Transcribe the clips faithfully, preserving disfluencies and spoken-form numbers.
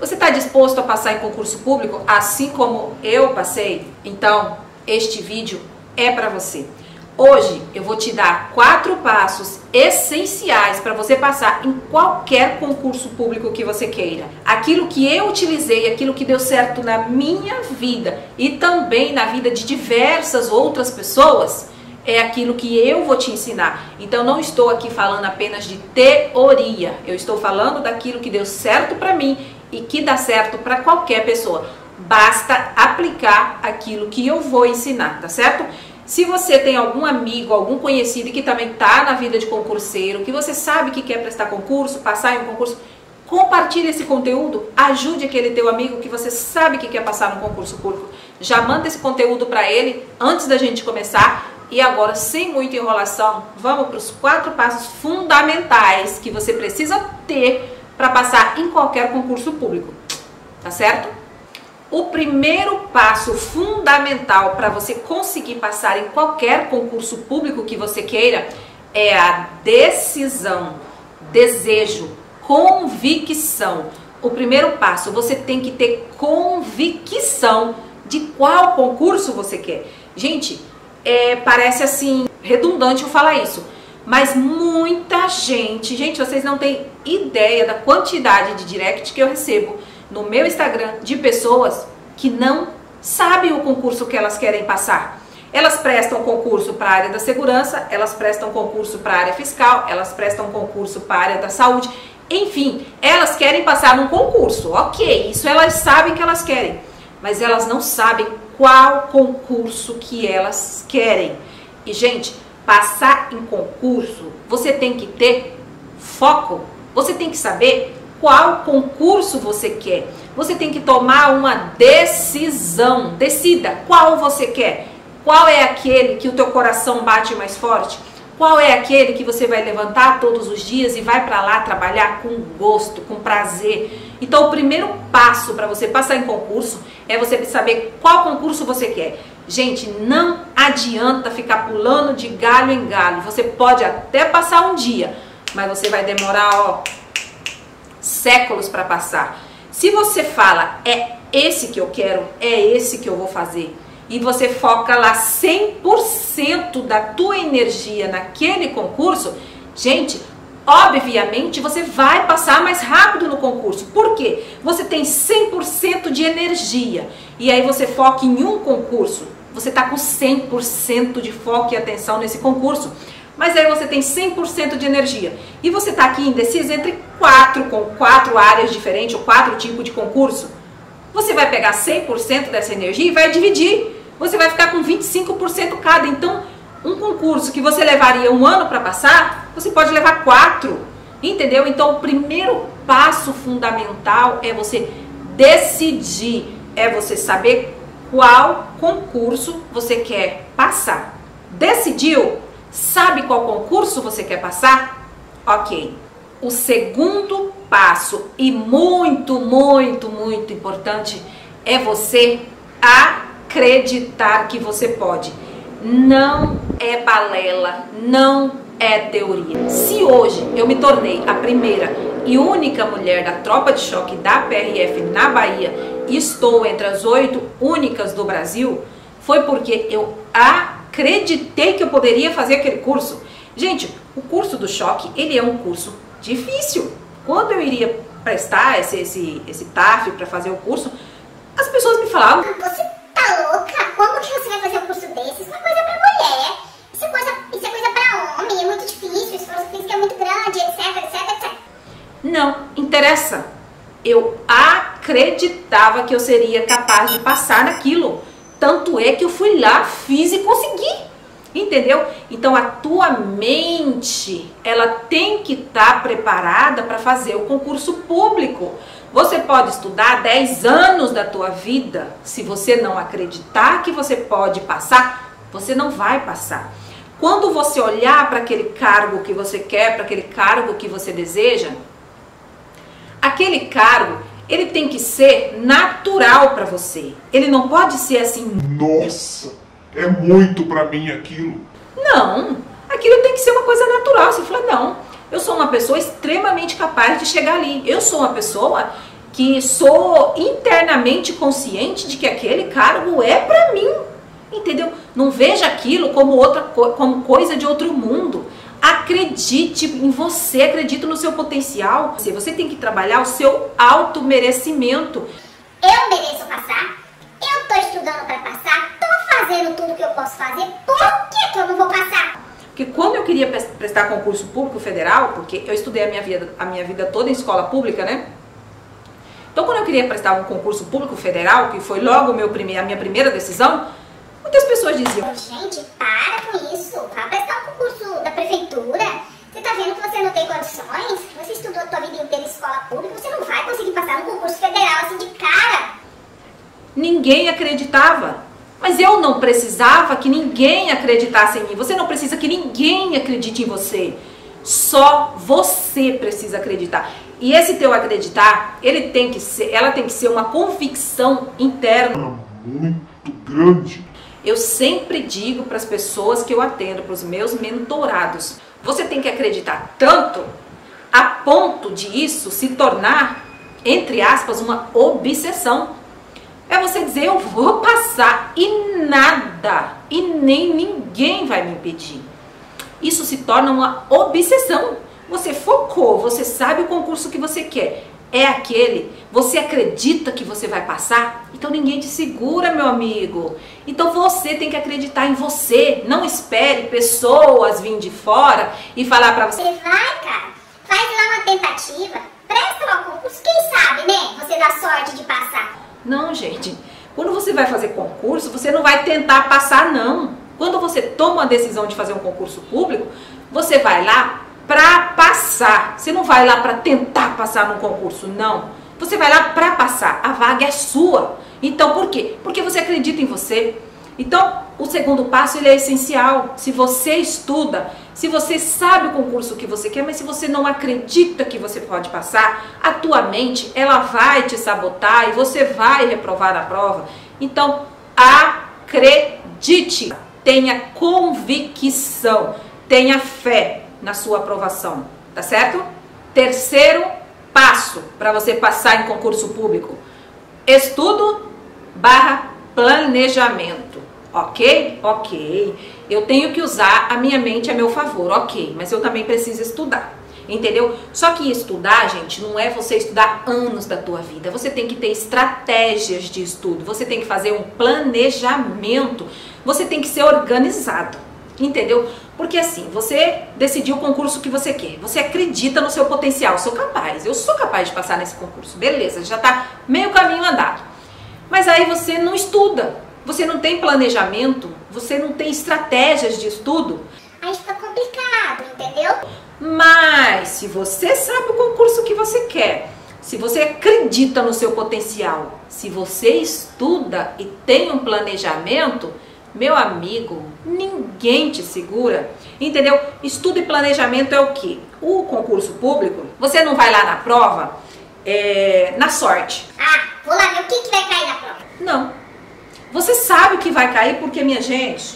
Você está disposto a passar em concurso público assim como eu passei? Então, este vídeo é para você. Hoje eu vou te dar quatro passos essenciais para você passar em qualquer concurso público que você queira. Aquilo que eu utilizei, aquilo que deu certo na minha vida e também na vida de diversas outras pessoas, é aquilo que eu vou te ensinar. Então não estou aqui falando apenas de teoria, eu estou falando daquilo que deu certo para mim e que dá certo para qualquer pessoa. Basta aplicar aquilo que eu vou ensinar, tá certo? Se você tem algum amigo, algum conhecido que também está na vida de concurseiro, que você sabe que quer prestar concurso, passar em um concurso, compartilhe esse conteúdo, ajude aquele teu amigo que você sabe que quer passar no concurso público. Já manda esse conteúdo para ele antes da gente começar. E agora, sem muita enrolação, vamos para os quatro passos fundamentais que você precisa ter para passar em qualquer concurso público, tá certo? O primeiro passo fundamental para você conseguir passar em qualquer concurso público que você queira é a decisão, desejo, convicção. O primeiro passo, você tem que ter convicção de qual concurso você quer. Gente, é, parece assim redundante eu falar isso, mas muita gente, gente, vocês não têm ideia da quantidade de direct que eu recebo no meu Instagram de pessoas que não sabem o concurso que elas querem passar. Elas prestam concurso para a área da segurança, elas prestam concurso para a área fiscal, elas prestam concurso para a área da saúde, enfim, elas querem passar num concurso, ok, isso elas sabem que elas querem, mas elas não sabem qual concurso que elas querem. E, gente, passar em concurso, você tem que ter foco, você tem que saber qual concurso você quer. Você tem que tomar uma decisão, decida qual você quer. Qual é aquele que o teu coração bate mais forte? Qual é aquele que você vai levantar todos os dias e vai para lá trabalhar com gosto, com prazer? Então o primeiro passo para você passar em concurso é você saber qual concurso você quer. Gente, não adianta ficar pulando de galho em galho. Você pode até passar um dia, mas você vai demorar, ó, séculos para passar. Se você fala, é esse que eu quero, é esse que eu vou fazer, e você foca lá cem por cento da tua energia naquele concurso, gente, obviamente você vai passar mais rápido no concurso. Por quê? Você tem cem por cento de energia e aí você foca em um concurso. Você está com cem por cento de foco e atenção nesse concurso. Mas aí você tem cem por cento de energia e você está aqui indeciso entre quatro, com quatro áreas diferentes ou quatro tipos de concurso. Você vai pegar cem por cento dessa energia e vai dividir. Você vai ficar com vinte e cinco por cento cada. Então, um concurso que você levaria um ano para passar, você pode levar quatro. Entendeu? Então, o primeiro passo fundamental é você decidir, é você saber qual concurso você quer passar. Decidiu? Sabe qual concurso você quer passar? Ok. O segundo passo, e muito, muito, muito importante, é você acreditar que você pode. Não é balela, não é teoria. Se hoje eu me tornei a primeira e única mulher da tropa de choque da P R F na Bahia e estou entre as oito únicas do Brasil, foi porque eu acreditei acreditei que eu poderia fazer aquele curso. Gente, o curso do choque, ele é um curso difícil. Quando eu iria prestar esse, esse, esse T A F para fazer o curso, as pessoas me falavam: você tá louca? Como que você vai fazer um curso desse? Isso é coisa pra mulher. Isso é coisa, isso é coisa pra homem, é muito difícil, o esforço físico é muito grande, etc, etc, etcétera. Não, interessa. Eu acreditava que eu seria capaz de passar naquilo. Tanto é que eu fui lá, fiz e consegui, entendeu? Então a tua mente, ela tem que estar preparada para fazer o concurso público. Você pode estudar dez anos da tua vida, se você não acreditar que você pode passar, você não vai passar. Quando você olhar para aquele cargo que você quer, para aquele cargo que você deseja, aquele cargo, ele tem que ser natural para você. Ele não pode ser assim: nossa, é muito para mim aquilo. Não, aquilo tem que ser uma coisa natural. Você fala: não, eu sou uma pessoa extremamente capaz de chegar ali. Eu sou uma pessoa que sou internamente consciente de que aquele cargo é para mim, entendeu? Não veja aquilo como outra como coisa de outro mundo. Acredite em você, acredite no seu potencial. Você tem que trabalhar o seu auto-merecimento. Eu mereço passar, eu tô estudando para passar, tô fazendo tudo que eu posso fazer, por que que eu não vou passar? Porque quando eu queria prestar concurso público federal, porque eu estudei a minha vida, a minha vida toda em escola pública, né? Então quando eu queria prestar um concurso público federal, que foi logo o meu primeir, a minha primeira decisão, muitas pessoas diziam: gente, para com isso, vá prestar um concurso da prefeitura, você tá vendo que você não tem condições, você estudou a tua vida inteira em escola pública, você não vai conseguir passar no concurso federal assim de cara. Ninguém acreditava. Mas eu não precisava que ninguém acreditasse em mim. Você não precisa que ninguém acredite em você. Só você precisa acreditar. E esse teu acreditar, ele tem que ser, ela tem que ser uma convicção interna. Muito grande. Eu sempre digo para as pessoas que eu atendo, para os meus mentorados, você tem que acreditar tanto a ponto de isso se tornar, entre aspas, uma obsessão. É você dizer: eu vou passar e nada, e nem ninguém vai me impedir. Isso se torna uma obsessão. Você focou, você sabe o concurso que você quer, é aquele, você acredita que você vai passar, então ninguém te segura, meu amigo. Então você tem que acreditar em você, não espere pessoas virem de fora e falar pra você: você vai, cara, faz lá uma tentativa, presta lá o concurso, quem sabe, né, você dá sorte de passar. Não, gente, quando você vai fazer concurso, você não vai tentar passar, não. Quando você toma a decisão de fazer um concurso público, você vai lá para passar. Você não vai lá para tentar passar num concurso, não. Você vai lá para passar. A vaga é sua. Então, por quê? Porque você acredita em você. Então, o segundo passo, ele é essencial. Se você estuda, se você sabe o concurso que você quer, mas se você não acredita que você pode passar, a tua mente, ela vai te sabotar e você vai reprovar a prova. Então, acredite, tenha convicção, tenha fé na sua aprovação, tá certo? Terceiro passo para você passar em concurso público: estudo barra planejamento. Ok? Ok. Eu tenho que usar a minha mente a meu favor, ok, mas eu também preciso estudar, entendeu? Só que estudar, gente, não é você estudar anos da tua vida. Você tem que ter estratégias de estudo, você tem que fazer um planejamento, você tem que ser organizado, entendeu? Porque assim, você decidiu o concurso que você quer, você acredita no seu potencial, sou capaz, eu sou capaz de passar nesse concurso, beleza, já tá meio caminho andado. Mas aí você não estuda. Você não tem planejamento, você não tem estratégias de estudo. Aí fica complicado, entendeu? Mas se você sabe o concurso que você quer, se você acredita no seu potencial, se você estuda e tem um planejamento, meu amigo, ninguém te segura, entendeu? Estudo e planejamento é o quê? O concurso público, você não vai lá na prova é, na sorte. Ah, vou lá ver o que, que vai cair na prova. Não. Você sabe o que vai cair porque, minha gente,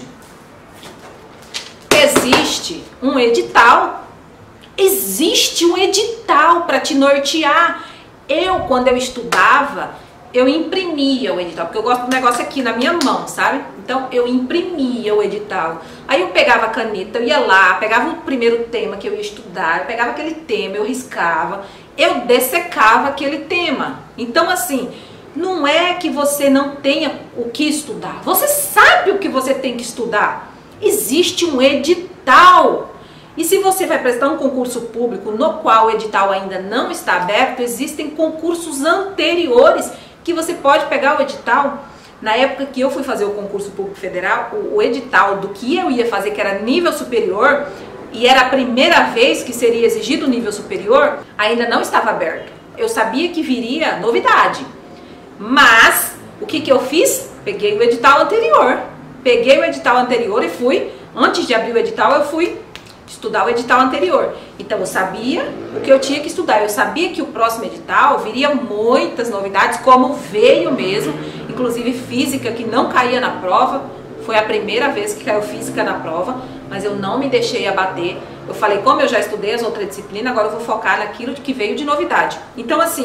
existe um edital. Existe um edital para te nortear. Eu, quando eu estudava, eu imprimia o edital, porque eu gosto do negócio aqui na minha mão, sabe? Então, eu imprimia o edital. Aí eu pegava a caneta, eu ia lá, pegava o primeiro tema que eu ia estudar, eu pegava aquele tema, eu riscava, eu dessecava aquele tema. Então, assim, não é que você não tenha o que estudar. Você sabe o que você tem que estudar. Existe um edital. E se você vai prestar um concurso público no qual o edital ainda não está aberto, existem concursos anteriores que você pode pegar o edital. Na época que eu fui fazer o concurso público federal, o, o edital do que eu ia fazer, que era nível superior, e era a primeira vez que seria exigido o nível superior, ainda não estava aberto. Eu sabia que viria novidade. Mas, o que que eu fiz? Peguei o edital anterior. Peguei o edital anterior e fui, antes de abrir o edital, eu fui estudar o edital anterior. Então, eu sabia o que eu tinha que estudar. Eu sabia que o próximo edital viria muitas novidades, como veio mesmo. Inclusive, física, que não caía na prova. Foi a primeira vez que caiu física na prova, mas eu não me deixei abater. Eu falei, como eu já estudei as outras disciplinas, agora eu vou focar naquilo que veio de novidade. Então, assim,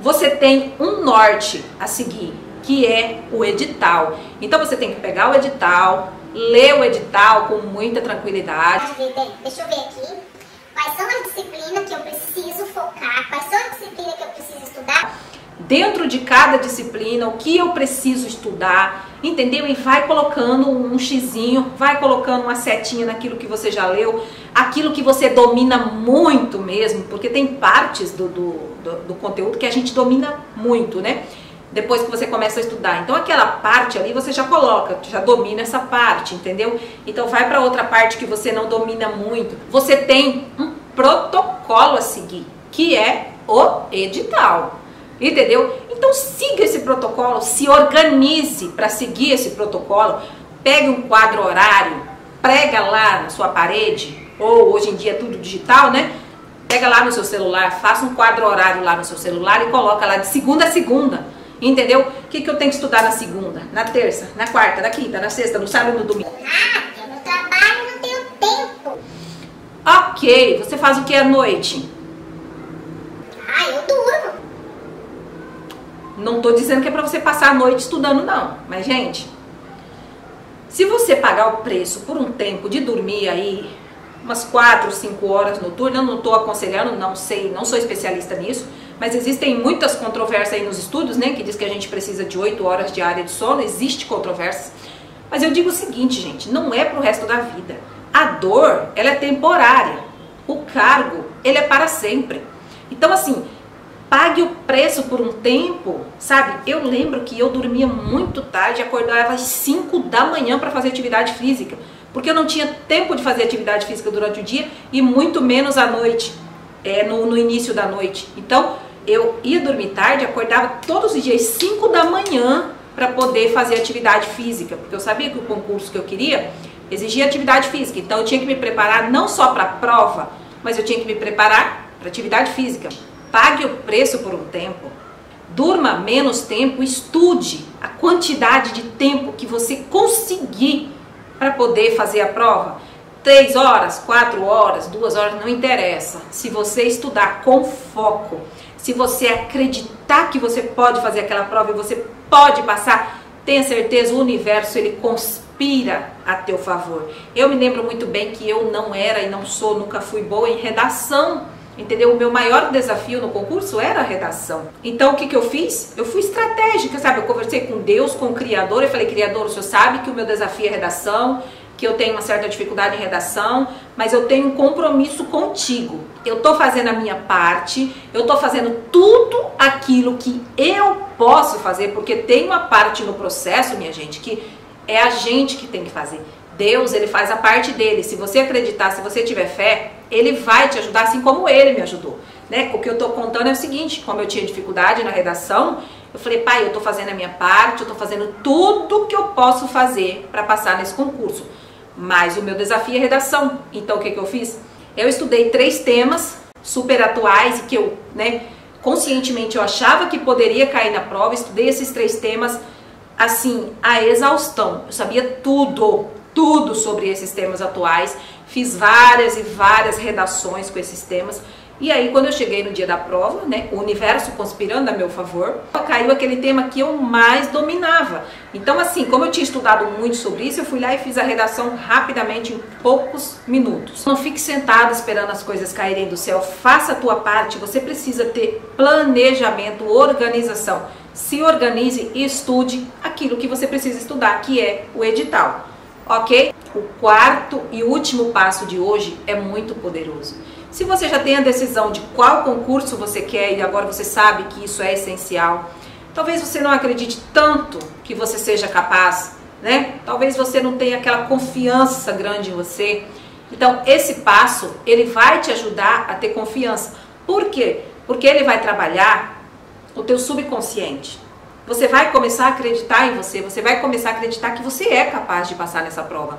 você tem um norte a seguir, que é o edital. Então você tem que pegar o edital, ler o edital com muita tranquilidade. Deixa eu ver aqui. Quais são as disciplinas que eu preciso focar? Quais são as disciplinas que eu preciso estudar? Dentro de cada disciplina, o que eu preciso estudar, entendeu? E vai colocando um xizinho, vai colocando uma setinha naquilo que você já leu, aquilo que você domina muito mesmo, porque tem partes do, do, do, do conteúdo que a gente domina muito, né? Depois que você começa a estudar. Então aquela parte ali você já coloca, já domina essa parte, entendeu? Então vai para outra parte que você não domina muito. Você tem um protocolo a seguir, que é o edital. Entendeu? Então siga esse protocolo, se organize para seguir esse protocolo, pegue um quadro horário, prega lá na sua parede, ou hoje em dia é tudo digital, né? Pega lá no seu celular, faça um quadro horário lá no seu celular e coloca lá de segunda a segunda, entendeu? O que, que eu tenho que estudar na segunda, na terça, na quarta, na quinta, na sexta, no sábado e no domingo? Ah, eu no trabalho não tenho tempo. Ok, você faz o que à noite? Ah, eu durmo. Não tô dizendo que é para você passar a noite estudando, não. Mas, gente, se você pagar o preço por um tempo de dormir aí, umas quatro, cinco horas noturnas, eu não tô aconselhando, não sei, não sou especialista nisso, mas existem muitas controvérsias aí nos estudos, né, que diz que a gente precisa de oito horas diárias de sono, existe controvérsias. Mas eu digo o seguinte, gente, não é pro resto da vida. A dor, ela é temporária. O cargo, ele é para sempre. Então, assim, pague o preço por um tempo, sabe? Eu lembro que eu dormia muito tarde, acordava às cinco da manhã para fazer atividade física, porque eu não tinha tempo de fazer atividade física durante o dia e muito menos à noite, é, no, no início da noite. Então, eu ia dormir tarde, acordava todos os dias às cinco da manhã para poder fazer atividade física, porque eu sabia que o concurso que eu queria exigia atividade física, então eu tinha que me preparar não só para a prova, mas eu tinha que me preparar para atividade física. Pague o preço por um tempo, durma menos tempo, estude a quantidade de tempo que você conseguir para poder fazer a prova. Três horas, quatro horas, duas horas, não interessa. Se você estudar com foco, se você acreditar que você pode fazer aquela prova e você pode passar, tenha certeza, o universo ele conspira a teu favor. Eu me lembro muito bem que eu não era e não sou, nunca fui boa em redação. Entendeu? O meu maior desafio no concurso era a redação. Então o que, que eu fiz? Eu fui estratégica, sabe? Eu conversei com Deus, com o Criador, eu falei, Criador, o senhor sabe que o meu desafio é redação, que eu tenho uma certa dificuldade em redação, mas eu tenho um compromisso contigo. Eu tô fazendo a minha parte, eu tô fazendo tudo aquilo que eu posso fazer, porque tem uma parte no processo, minha gente, que é a gente que tem que fazer. Deus, ele faz a parte dele. Se você acreditar, se você tiver fé, ele vai te ajudar, assim como ele me ajudou, né? O que eu tô contando é o seguinte, como eu tinha dificuldade na redação, eu falei, pai, eu tô fazendo a minha parte, eu tô fazendo tudo que eu posso fazer para passar nesse concurso, mas o meu desafio é redação. Então o que que eu fiz? Eu estudei três temas super atuais e que eu, né, conscientemente eu achava que poderia cair na prova. Estudei esses três temas, assim, a exaustão. Eu sabia tudo, tudo sobre esses temas atuais, fiz várias e várias redações com esses temas, e aí quando eu cheguei no dia da prova, né, o universo conspirando a meu favor, caiu aquele tema que eu mais dominava. Então assim, como eu tinha estudado muito sobre isso, eu fui lá e fiz a redação rapidamente, em poucos minutos. Não fique sentado esperando as coisas caírem do céu, faça a tua parte. Você precisa ter planejamento, organização. Se organize e estude aquilo que você precisa estudar, que é o edital. Ok? O quarto e último passo de hoje é muito poderoso. Se você já tem a decisão de qual concurso você quer e agora você sabe que isso é essencial, talvez você não acredite tanto que você seja capaz, né? Talvez você não tenha aquela confiança grande em você. Então, esse passo, ele vai te ajudar a ter confiança. Por quê? Porque ele vai trabalhar o teu subconsciente. Você vai começar a acreditar em você, você vai começar a acreditar que você é capaz de passar nessa prova.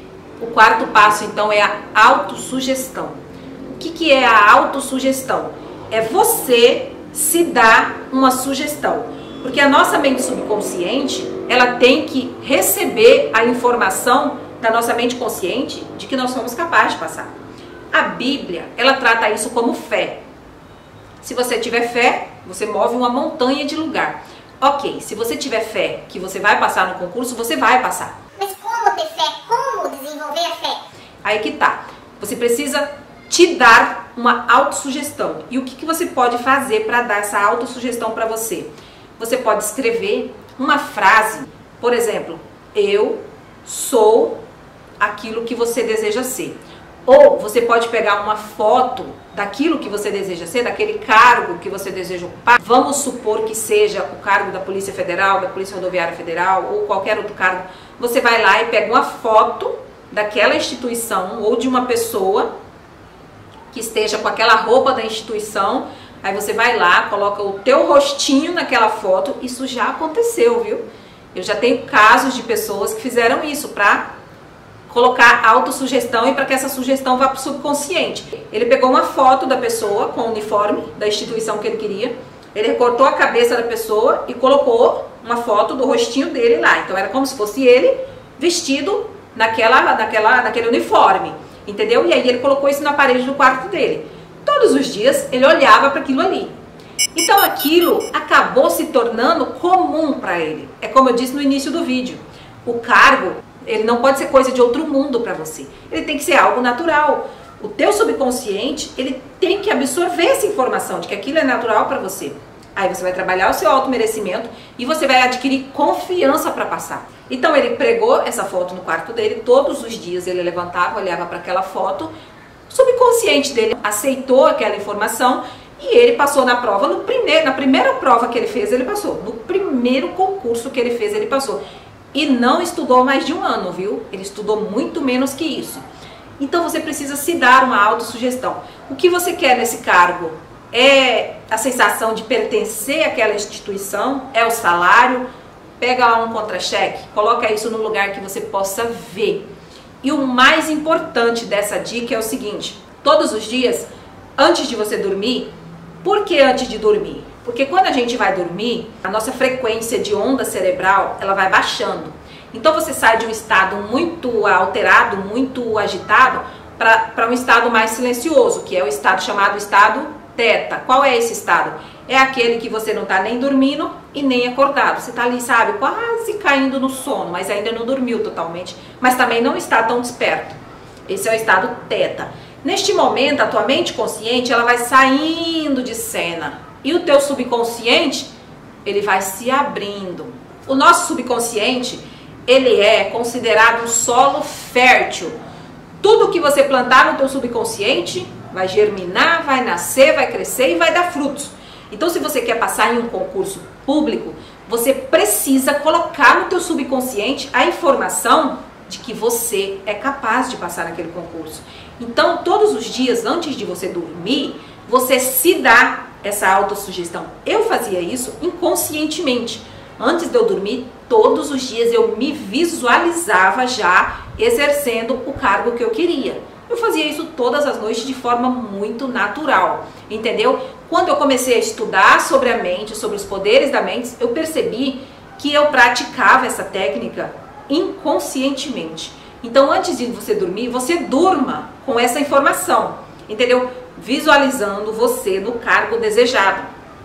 O quarto passo, então, é a autossugestão. O que, que é a autossugestão? É você se dar uma sugestão. Porque a nossa mente subconsciente, ela tem que receber a informação da nossa mente consciente de que nós somos capazes de passar. A Bíblia, ela trata isso como fé. Se você tiver fé, você move uma montanha de lugar. Ok, se você tiver fé que você vai passar no concurso, você vai passar. Mas como ter fé? Como desenvolver a fé? Aí que tá. Você precisa te dar uma autossugestão. E o que, que você pode fazer para dar essa autossugestão para você? Você pode escrever uma frase, por exemplo, eu sou aquilo que você deseja ser. Ou você pode pegar uma foto daquilo que você deseja ser, daquele cargo que você deseja ocupar. Vamos supor que seja o cargo da Polícia Federal, da Polícia Rodoviária Federal ou qualquer outro cargo. Você vai lá e pega uma foto daquela instituição ou de uma pessoa que esteja com aquela roupa da instituição. Aí você vai lá, coloca o teu rostinho naquela foto. Isso já aconteceu, viu? Eu já tenho casos de pessoas que fizeram isso para colocar autossugestão e para que essa sugestão vá para o subconsciente. Ele pegou uma foto da pessoa com o uniforme da instituição que ele queria, ele recortou a cabeça da pessoa e colocou uma foto do rostinho dele lá. Então era como se fosse ele vestido naquela, naquela, naquele uniforme, entendeu? E aí ele colocou isso na parede do quarto dele. Todos os dias ele olhava para aquilo ali. Então aquilo acabou se tornando comum para ele. É como eu disse no início do vídeo. O cargo, ele não pode ser coisa de outro mundo para você. Ele tem que ser algo natural. O teu subconsciente, ele tem que absorver essa informação de que aquilo é natural para você. Aí você vai trabalhar o seu auto-merecimento e você vai adquirir confiança para passar. Então ele pregou essa foto no quarto dele, todos os dias ele levantava, olhava para aquela foto, o subconsciente dele aceitou aquela informação e ele passou na prova, no primeiro, na primeira prova que ele fez, ele passou. No primeiro concurso que ele fez, ele passou. E não estudou mais de um ano, viu? Ele estudou muito menos que isso. Então você precisa se dar uma autossugestão. O que você quer nesse cargo? É a sensação de pertencer àquela instituição? É o salário? Pega lá um contra-cheque, coloca isso no lugar que você possa ver. E o mais importante dessa dica é o seguinte: todos os dias, antes de você dormir, por que antes de dormir? Porque quando a gente vai dormir, a nossa frequência de onda cerebral, ela vai baixando. Então você sai de um estado muito alterado, muito agitado, para um estado mais silencioso, que é o estado chamado estado teta. Qual é esse estado? É aquele que você não está nem dormindo e nem acordado. Você está ali, sabe, quase caindo no sono, mas ainda não dormiu totalmente, mas também não está tão desperto. Esse é o estado teta. Neste momento, a tua mente consciente, ela vai saindo de cena. E o teu subconsciente, ele vai se abrindo. O nosso subconsciente, ele é considerado um solo fértil. Tudo que você plantar no teu subconsciente vai germinar, vai nascer, vai crescer e vai dar frutos. Então, se você quer passar em um concurso público, você precisa colocar no teu subconsciente a informação de que você é capaz de passar naquele concurso. Então, todos os dias, antes de você dormir, você se dá essa autossugestão. Eu fazia isso inconscientemente. Antes de eu dormir, todos os dias eu me visualizava já exercendo o cargo que eu queria. Eu fazia isso todas as noites de forma muito natural, entendeu? Quando eu comecei a estudar sobre a mente, sobre os poderes da mente, eu percebi que eu praticava essa técnica inconscientemente. Então, antes de você dormir, você durma com essa informação, entendeu? Visualizando você no cargo desejado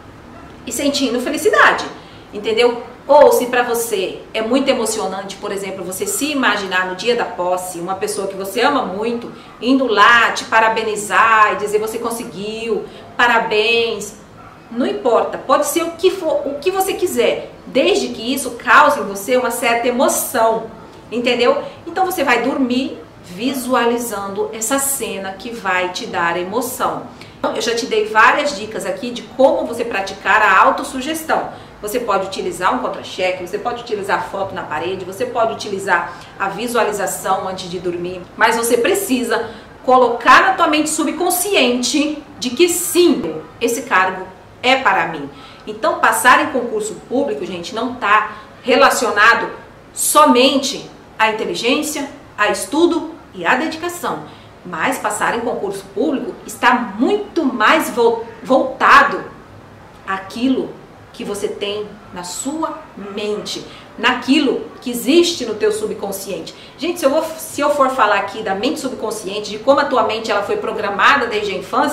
e sentindo felicidade, entendeu? Ou se para você é muito emocionante, por exemplo, você se imaginar no dia da posse, uma pessoa que você ama muito, indo lá te parabenizar e dizer você conseguiu, parabéns, não importa, pode ser o que for, o que você quiser, desde que isso cause em você uma certa emoção, entendeu? Então você vai dormir visualizando essa cena que vai te dar emoção. Eu já te dei várias dicas aqui de como você praticar a autossugestão. Você pode utilizar um contra-cheque, você pode utilizar a foto na parede, você pode utilizar a visualização antes de dormir, mas você precisa colocar na tua mente subconsciente de que sim, esse cargo é para mim. Então, passar em concurso público, gente, não está relacionado somente à inteligência, a estudo e à dedicação, mas passar em concurso público está muito mais voltado àquilo que você tem na sua mente, naquilo que existe no teu subconsciente. Gente, se eu, vou, se eu for falar aqui da mente subconsciente, de como a tua mente ela foi programada desde a infância,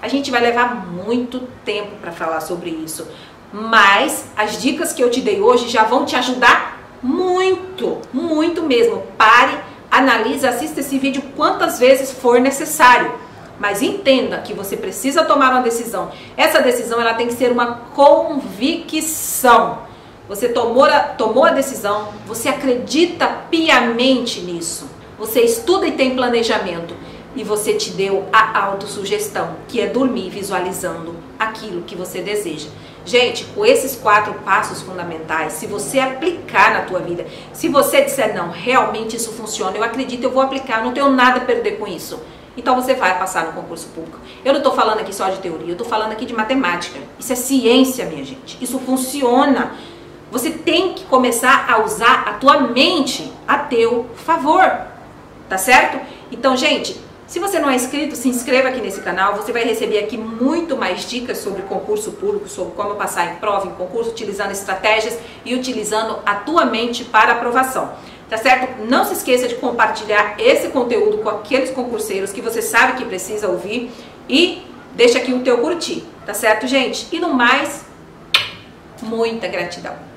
A gente vai levar muito tempo para falar sobre isso, mas as dicas que eu te dei hoje já vão te ajudar muito, muito mesmo. Pare, analise, assista esse vídeo quantas vezes for necessário, mas entenda que você precisa tomar uma decisão. Essa decisão ela tem que ser uma convicção. Você tomou a, tomou a decisão, você acredita piamente nisso, você estuda e tem planejamento e você te deu a autossugestão, que é dormir visualizando aquilo que você deseja. Gente, com esses quatro passos fundamentais, se você aplicar na tua vida, se você disser, não, realmente isso funciona, eu acredito, eu vou aplicar, não tenho nada a perder com isso, então você vai passar no concurso público. Eu não estou falando aqui só de teoria, eu estou falando aqui de matemática. Isso é ciência, minha gente, isso funciona. Você tem que começar a usar a tua mente a teu favor, tá certo? Então, gente, se você não é inscrito, se inscreva aqui nesse canal. Você vai receber aqui muito mais dicas sobre concurso público, sobre como passar em prova, em concurso, utilizando estratégias e utilizando a tua mente para aprovação, tá certo? Não se esqueça de compartilhar esse conteúdo com aqueles concurseiros que você sabe que precisa ouvir e deixa aqui o teu curtir, tá certo, gente? E no mais, muita gratidão.